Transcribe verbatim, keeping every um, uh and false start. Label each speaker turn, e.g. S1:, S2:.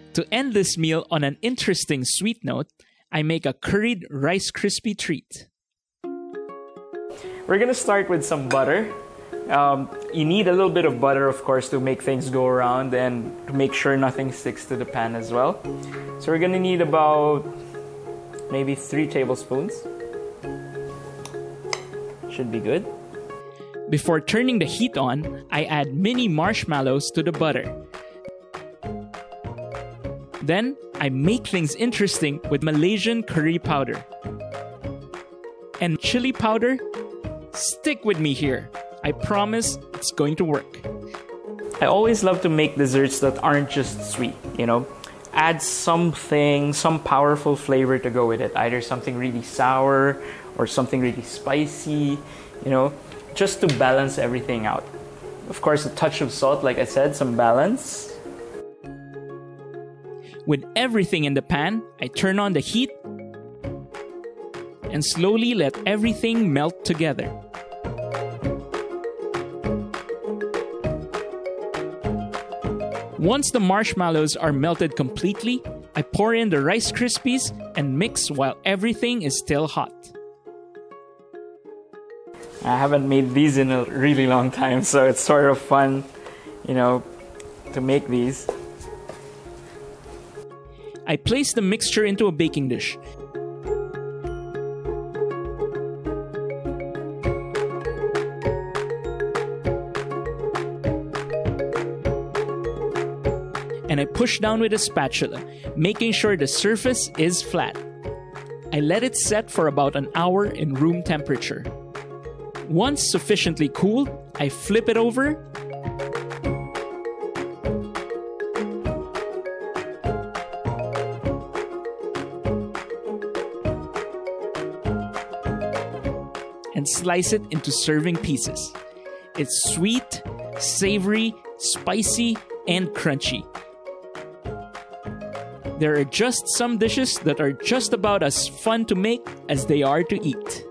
S1: To end this meal on an interesting sweet note, I make a curried Rice Krispie treat. We're gonna start with some butter. Um, you need a little bit of butter, of course, to make things go around and to make sure nothing sticks to the pan as well. So we're gonna need about maybe three tablespoons. Should be good. Before turning the heat on, I add mini marshmallows to the butter. Then, I make things interesting with Malaysian curry powder. And chili powder? Stick with me here. I promise it's going to work. I always love to make desserts that aren't just sweet, you know. Add something, some powerful flavor to go with it. Either something really sour or something really spicy, you know, just to balance everything out. Of course, a touch of salt, like I said, some balance. With everything in the pan, I turn on the heat and slowly let everything melt together. Once the marshmallows are melted completely, I pour in the Rice Krispies and mix while everything is still hot. I haven't made these in a really long time, so it's sort of fun, you know, to make these. I place the mixture into a baking dish. And I push down with a spatula, making sure the surface is flat. I let it set for about an hour in room temperature. Once sufficiently cooled, I flip it over and slice it into serving pieces. It's sweet, savory, spicy, and crunchy. There are just some dishes that are just about as fun to make as they are to eat.